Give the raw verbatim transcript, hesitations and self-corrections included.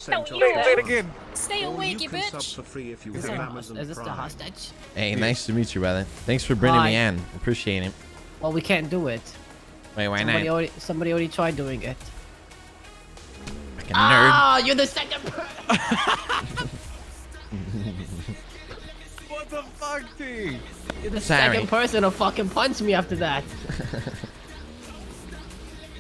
Don't you Say it again. Stay awake, you bitch. For free if you Is, have there, Amazon is this the Prime. hostage? Hey, nice to meet you, brother. Thanks for bringing Hi. me in. Appreciate it. Well, we can't do it. Wait, why Somebody not? already, somebody already tried doing it. Like a nerd. Oh, you're the second person. What the fuck, T? You're the Sorry. second person to fucking punch me after that.